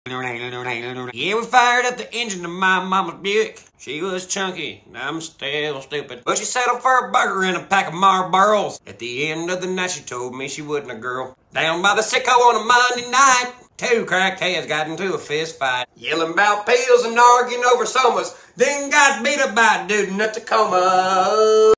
Yeah, we fired up the engine of my mama's Buick. She was chunky, and I'm still stupid. But she settled for a burger and a pack of Marlboros. At the end of the night, she told me she wasn't a girl. Down by the sicko on a Monday night, two crackheads got into a fist fight. Yelling about pills and arguing over somas. Then got beat up by a dude in a Tacoma.